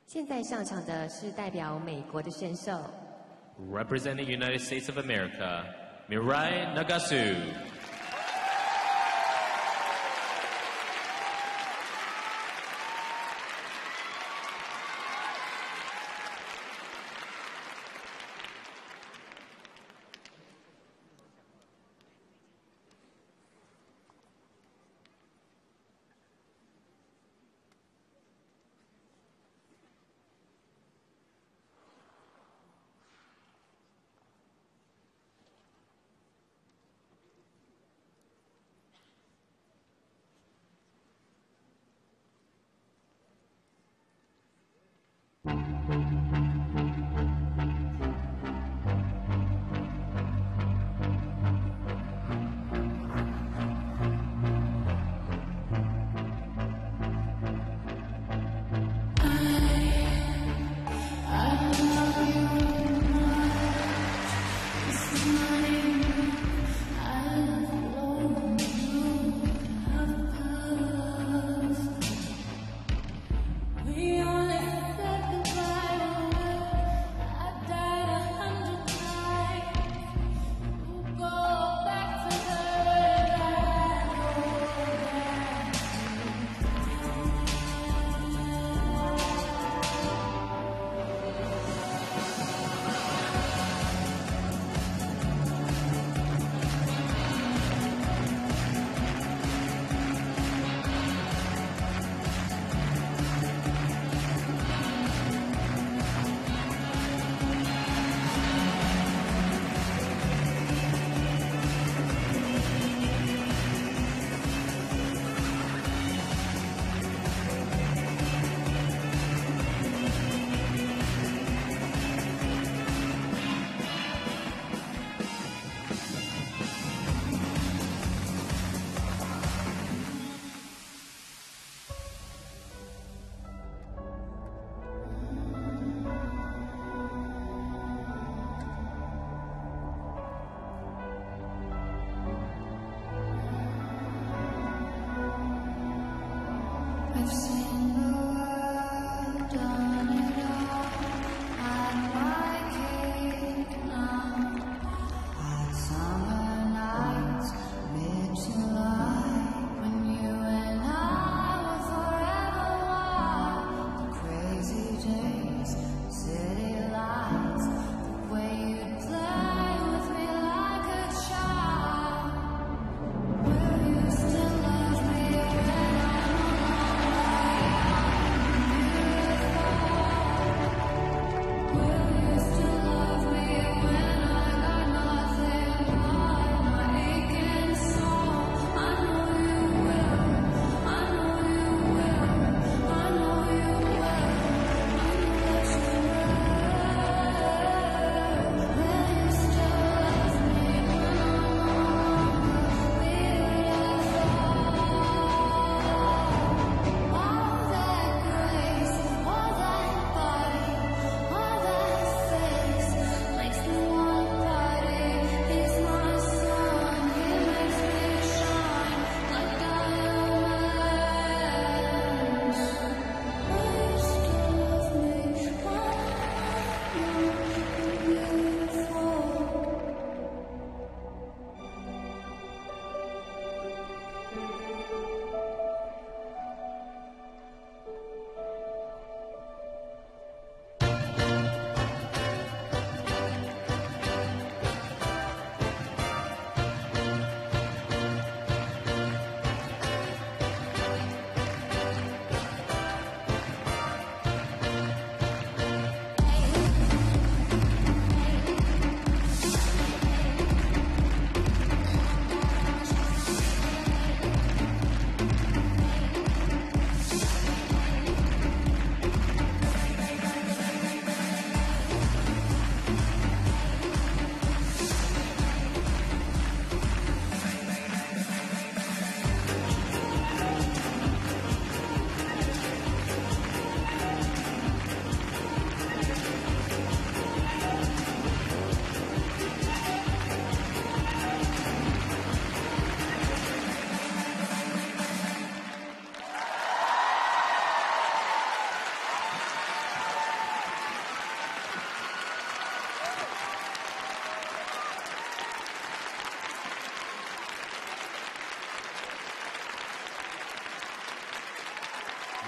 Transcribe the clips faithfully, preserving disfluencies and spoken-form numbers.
现在上场的是代表美国的选手。 Representing the United States of America, Mirai Nagasu. We only said goodbye.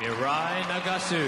Mirai Nagasu.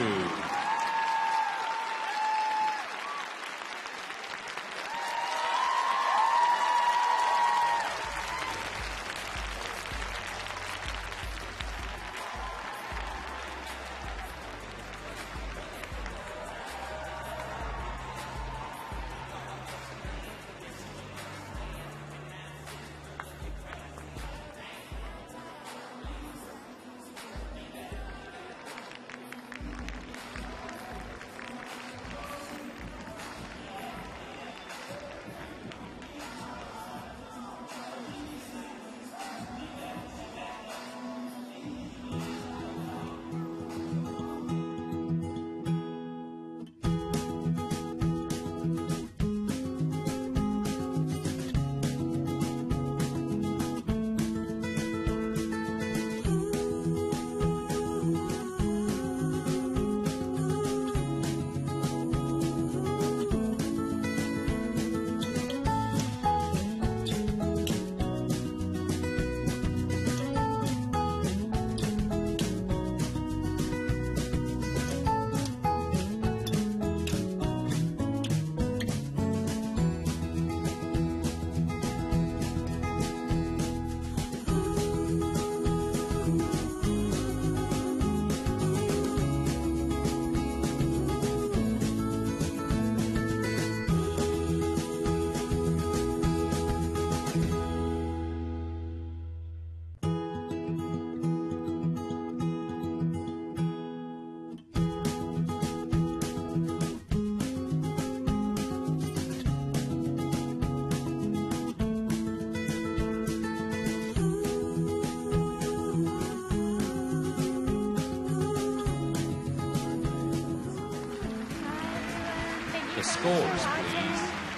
The scores, please.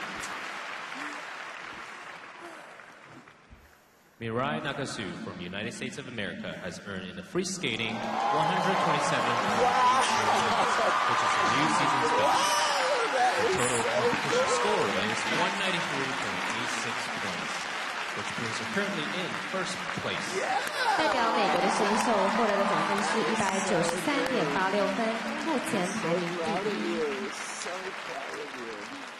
Mirai Nagasu from the United States of America has earned in the free skating one hundred twenty-seven point eight zero, which is a new season's best. The total competition score is one ninety-three point eight six points, which puts her currently in first place. 代表美国的选手获得的总分是一百九十三点八六分，目前排名第一。 So proud of you.